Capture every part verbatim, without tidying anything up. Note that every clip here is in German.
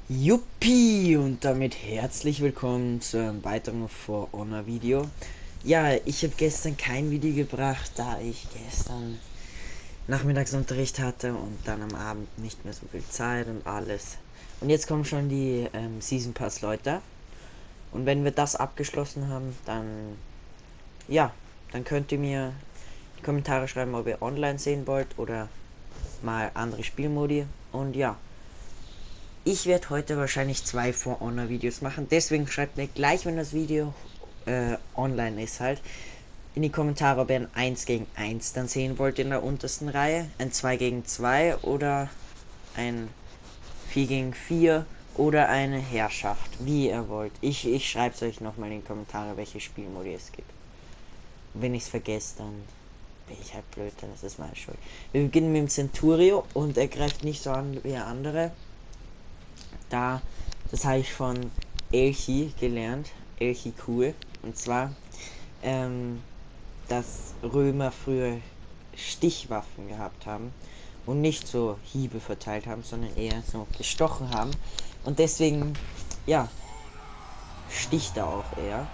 Juppie und damit herzlich willkommen zu einem weiteren For Honor Video. Ja, ich habe gestern kein Video gebracht, da ich gestern Nachmittagsunterricht hatte und dann am Abend nicht mehr so viel Zeit und alles. Und jetzt kommen schon die ähm, Season Pass Leute. Und wenn wir das abgeschlossen haben, dann ja, dann könnt ihr mir in die Kommentare schreiben, ob ihr online sehen wollt oder mal andere Spielmodi. Und ja. Ich werde heute wahrscheinlich zwei For Honor Videos machen, deswegen schreibt mir gleich, wenn das Video äh, online ist halt, in die Kommentare, ob ihr ein eins gegen eins dann sehen wollt in der untersten Reihe, ein zwei gegen zwei oder ein vier gegen vier oder eine Herrschaft, wie ihr wollt. Ich, ich schreibe es euch nochmal in die Kommentare, welche Spielmodi es gibt. Und wenn ich es vergesse, dann bin ich halt blöd, dann ist es meine Schuld. Wir beginnen mit dem Centurio und er greift nicht so an wie andere. Da, das habe ich von Elchi gelernt, Elchi cool, und zwar, ähm, dass Römer früher Stichwaffen gehabt haben und nicht so Hiebe verteilt haben, sondern eher so gestochen haben und deswegen, ja, sticht er auch eher.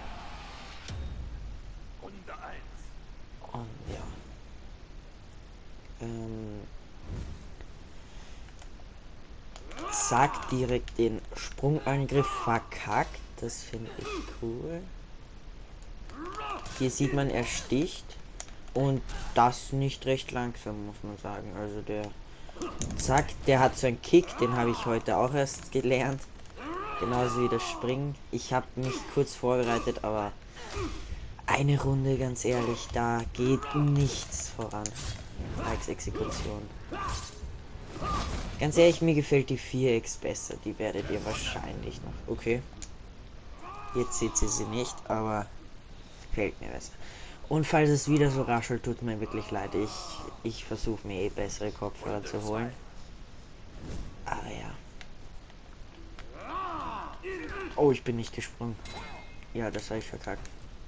Und ja, ähm, sagt direkt den Sprungangriff verkackt, das finde ich cool. Hier sieht man, er sticht und das nicht recht langsam, muss man sagen. Also der Zack, der hat so einen Kick, den habe ich heute auch erst gelernt. Genauso wie das Springen. Ich habe mich kurz vorbereitet, aber eine Runde, ganz ehrlich, da geht nichts voran. Als Exekution. Ganz ehrlich, mir gefällt die vier X besser. Die werdet ihr wahrscheinlich noch. Okay. Jetzt seht ihr sie nicht, aber gefällt mir besser. Und falls es wieder so raschelt, tut mir wirklich leid. Ich, ich versuche mir eh bessere Kopfhörer zu holen. Aber ja. Oh, ich bin nicht gesprungen. Ja, das habe ich verkackt.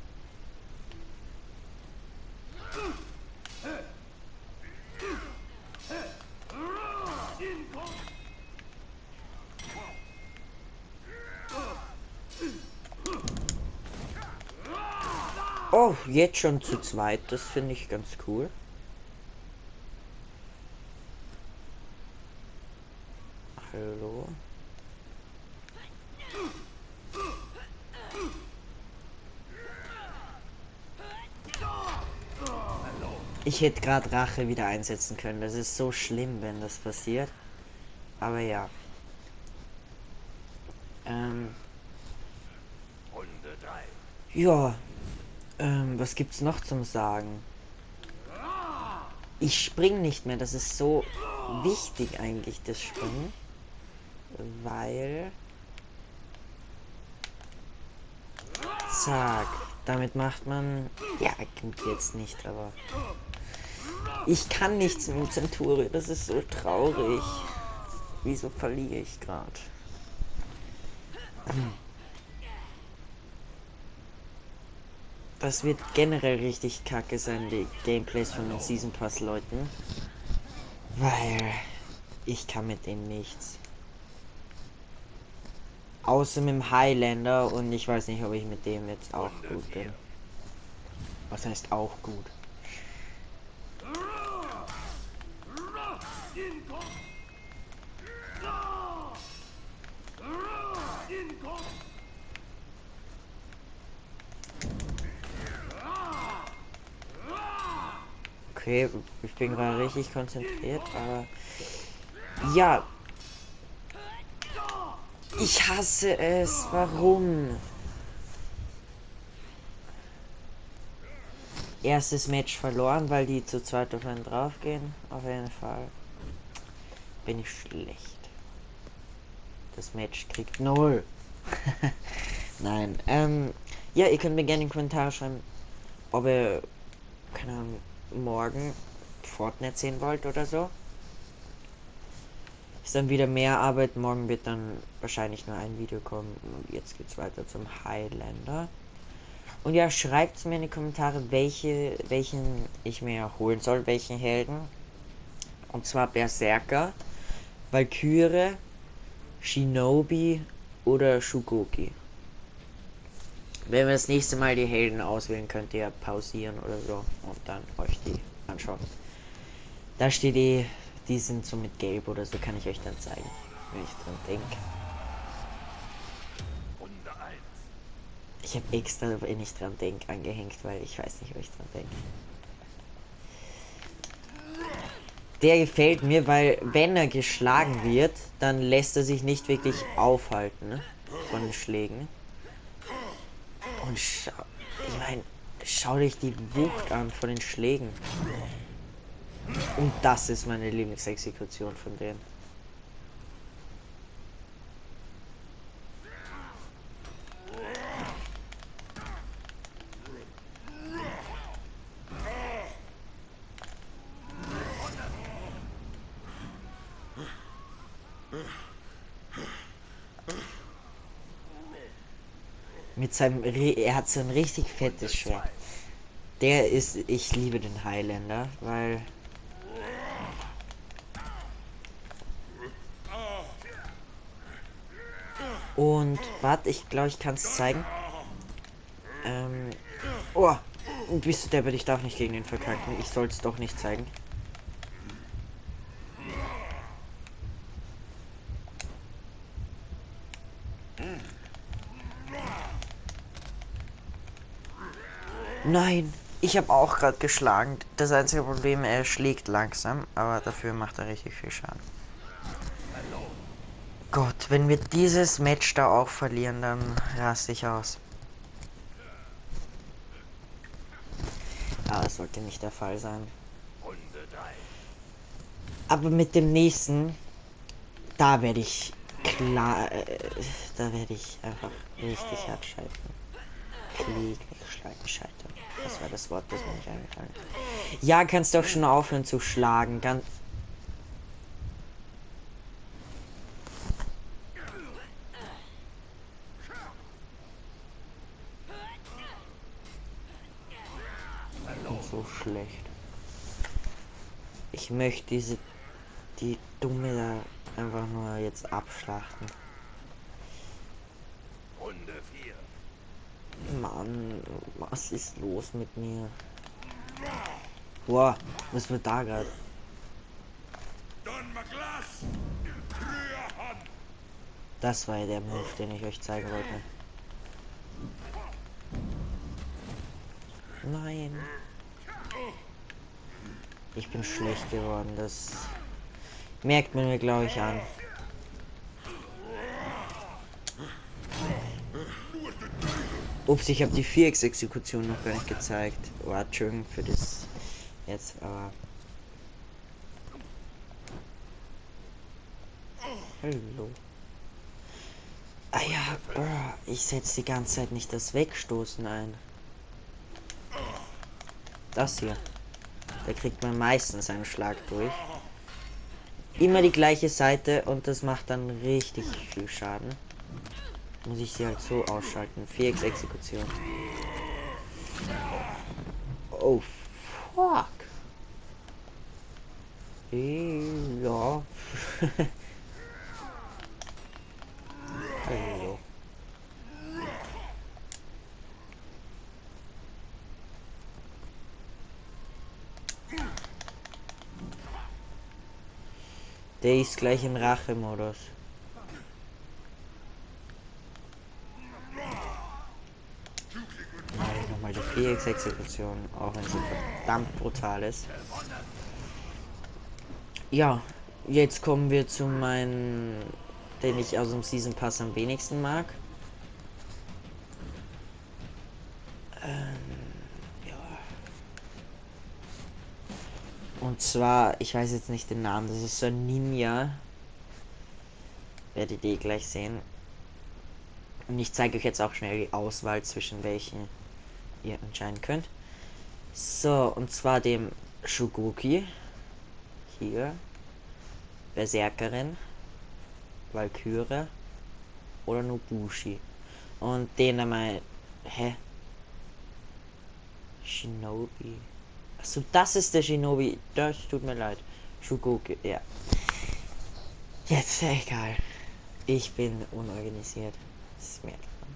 Oh, jetzt schon zu zweit. Das finde ich ganz cool. Hallo. Ich hätte gerade Rache wieder einsetzen können. Das ist so schlimm, wenn das passiert. Aber ja. Ähm. Ja. Ähm, was gibt's noch zum Sagen? Ich spring nicht mehr. Das ist so wichtig eigentlich, das Springen. Weil... Zack. Damit macht man... Ja, gut jetzt nicht, aber... Ich kann nichts mit dem Centurio. Das ist so traurig. Wieso verliere ich gerade? Das wird generell richtig kacke sein, die Gameplays von den Season Pass Leuten. Weil ich kann mit denen nichts. Außer mit dem Highlander und ich weiß nicht, ob ich mit dem jetzt auch gut bin. Was heißt auch gut? Okay, ich bin gerade richtig konzentriert, aber ja. Ich hasse es. Warum? Erstes Match verloren, weil die zu zweit auf einen drauf gehen. Auf jeden Fall. Bin ich schlecht. Das Match kriegt null. Nein. Ähm, ja, ihr könnt mir gerne in die Kommentare schreiben, ob ihr, keine Ahnung, morgen Fortnite sehen wollt oder so. Ist dann wieder mehr Arbeit. Morgen wird dann wahrscheinlich nur ein Video kommen. Und jetzt geht's weiter zum Highlander. Und ja, schreibt mir in die Kommentare, welche, welchen ich mir holen soll, welchen Helden. Und zwar Berserker, Valkyrie, Shinobi oder Shugoki. Wenn wir das nächste Mal die Helden auswählen, könnt ihr pausieren oder so und dann euch die anschauen. Da steht die, die sind so mit Gelb oder so, kann ich euch dann zeigen, wenn ich dran denke. Ich habe extra, wenn ich dran denke, angehängt, weil ich weiß nicht, wo ich dran denke. Der gefällt mir, weil wenn er geschlagen wird, dann lässt er sich nicht wirklich aufhalten, ne, von den Schlägen. Und schau, ich meine, schau dich die Wucht an von den Schlägen. Und das ist meine Lieblingsexekution von denen. Mit seinem, er hat so ein richtig fettes Schwert. Der ist, ich liebe den Highlander, weil und warte, ich glaube, ich kann es zeigen. Ähm, oh, bist du deppert, ich darf nicht gegen den verkacken. Ich soll es doch nicht zeigen. Nein, ich habe auch gerade geschlagen. Das einzige Problem, er schlägt langsam, aber dafür macht er richtig viel Schaden. Gott, wenn wir dieses Match da auch verlieren, dann raste ich aus. Aber das sollte nicht der Fall sein. Aber mit dem nächsten, da werde ich klar, äh, da werde ich einfach richtig hart scheitern. Kläglich scheitern. Das war das Wort, das mir nicht eingefallen ist. Ja, kannst doch schon aufhören zu schlagen. Ganz. So schlecht. Ich möchte diese, die Dumme da einfach nur jetzt abschlachten. Mann, was ist los mit mir? Boah, was wird da gerade? Das war ja der Move, den ich euch zeigen wollte. Nein. Ich bin schlecht geworden, das merkt man mir, glaube ich, an. Ups, ich habe die Vierecksexekution noch gar nicht gezeigt. Oh, Entschuldigung für das jetzt, aber... Hallo. Ah ja, oh, ich setze die ganze Zeit nicht das Wegstoßen ein. Das hier. Da kriegt man meistens einen Schlag durch. Immer die gleiche Seite und das macht dann richtig viel Schaden. Muss ich sie halt so ausschalten. Vierecksexekution. Oh, fuck. Ja. Hallo. Der ist gleich im Rachemodus. Nochmal die Vierecksexekution, auch wenn sie verdammt brutal ist. Ja, jetzt kommen wir zu meinen, den ich aus dem Season Pass am wenigsten mag. Ähm, ja. Und zwar, ich weiß jetzt nicht den Namen, das ist so ein Ninja. Werdet ihr gleich sehen. Und ich zeige euch jetzt auch schnell die Auswahl, zwischen welchen ihr entscheiden könnt. So, und zwar dem Shugoki. Hier. Berserkerin. Valkyrie. Oder Nobushi. Und den einmal. Hä? Shinobi. Achso, das ist der Shinobi. Das tut mir leid. Shugoki, ja. Jetzt, egal. Ich bin unorganisiert. Das merkt man.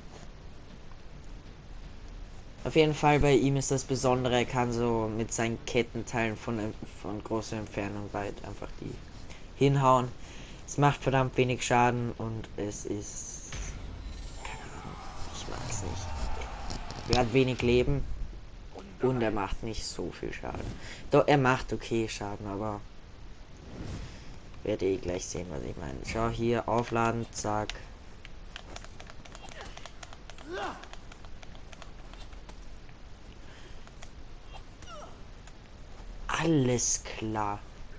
Auf jeden Fall bei ihm ist das Besondere, er kann so mit seinen Kettenteilen von, von großer Entfernung weit einfach die hinhauen. Es macht verdammt wenig Schaden und es ist... Keine Ahnung, ich mag es nicht. Er hat wenig Leben und er macht nicht so viel Schaden. Doch, er macht okay Schaden, aber... Werdet ihr gleich sehen, was ich meine. Schau hier, aufladen, zack. Alles klar.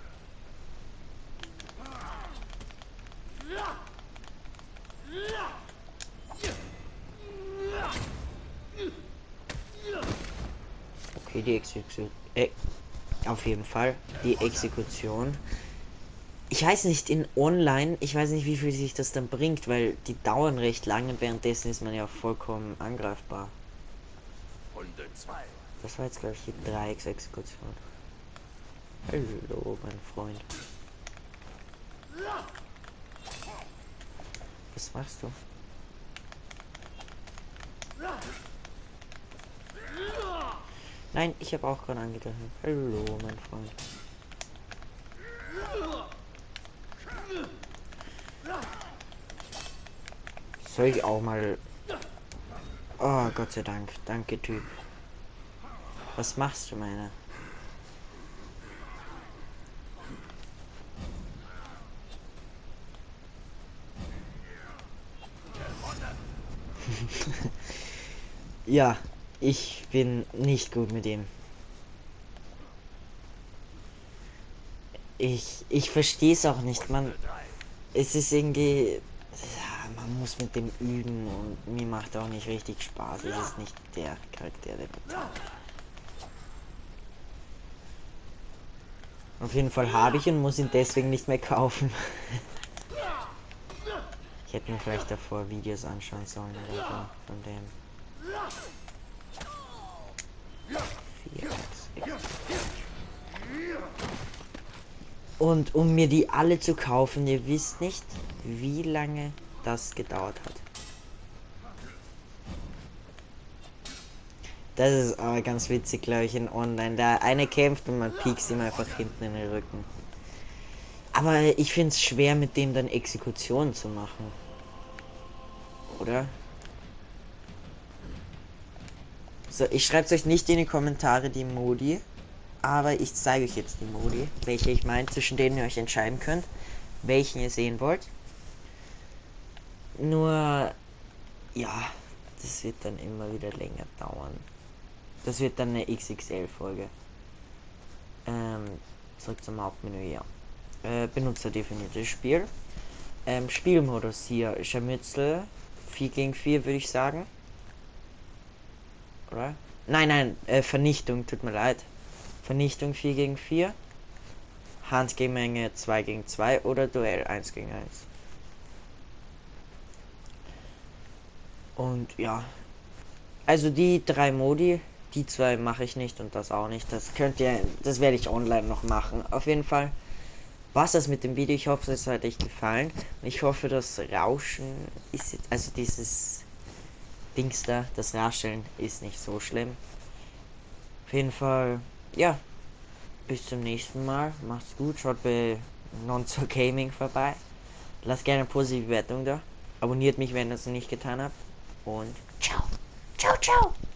Okay, die Exekution. Äh, auf jeden Fall. Die Exekution. Ich weiß nicht, in Online, ich weiß nicht, wie viel sich das dann bringt, weil die dauern recht lange und währenddessen ist man ja vollkommen angreifbar. Das war jetzt, glaube ich, die Dreiecksexekution. Hallo, mein Freund. Was machst du? Nein, ich habe auch gerade angegriffen. Hallo, mein Freund. Soll ich auch mal... Oh, Gott sei Dank. Danke, Typ. Was machst du, meine? Ja, ich bin nicht gut mit ihm. Ich, ich verstehe es auch nicht. Man, es ist irgendwie... Ja, man muss mit dem üben und mir macht auch nicht richtig Spaß. Es ist nicht der Charakter, der bezahlt. Auf jeden Fall habe ich und muss ihn deswegen nicht mehr kaufen. Ich hätte mir vielleicht davor Videos anschauen sollen oder so von dem. Und um mir die alle zu kaufen, ihr wisst nicht, wie lange das gedauert hat. Das ist aber ganz witzig, glaube ich, in Online. Der eine kämpft und man piekst ihm einfach hinten in den Rücken. Aber ich finde es schwer, mit dem dann Exekution zu machen. Oder? So, ich schreibe es euch nicht in die Kommentare, die Modi. Aber ich zeige euch jetzt die Modi, welche ich meine, zwischen denen ihr euch entscheiden könnt, welchen ihr sehen wollt. Nur, ja, das wird dann immer wieder länger dauern. Das wird dann eine X X L-Folge. Ähm, zurück zum Hauptmenü, ja. Äh, benutzerdefiniertes Spiel. Ähm, Spielmodus hier, Scharmützel, vier gegen vier würde ich sagen. Oder? Nein, nein, äh, Vernichtung, tut mir leid. Vernichtung vier gegen vier. Handgemenge zwei gegen zwei oder Duell eins gegen eins. Und ja. Also die drei Modi, die zwei mache ich nicht und das auch nicht. Das könnt ihr, das werde ich online noch machen. Auf jeden Fall war es das mit dem Video. Ich hoffe, es hat euch gefallen. Ich hoffe, das Rauschen ist, also dieses Dings da, das Rascheln ist nicht so schlimm. Auf jeden Fall, ja. Bis zum nächsten Mal. Macht's gut. Schaut bei Nonzo Gaming vorbei. Lasst gerne eine positive Bewertung da. Abonniert mich, wenn ihr es noch nicht getan habt. Und ciao. Ciao, ciao.